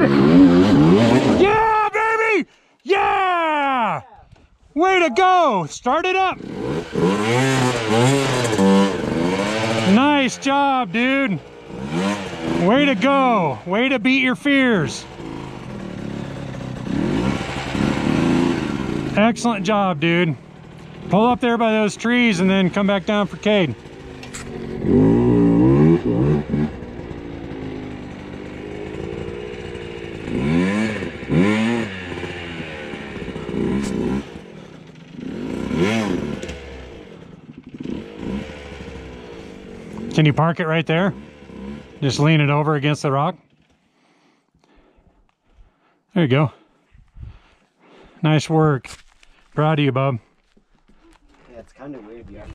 Yeah, baby! Yeah! Way to go! Start it up! Nice job, dude! Way to go! Way to beat your fears! Excellent job, dude. Pull up there by those trees and then come back down for Cade. Can you park it right there? Just lean it over against the rock. There you go. Nice work. Proud of you, bub. Yeah, it's kind of weird.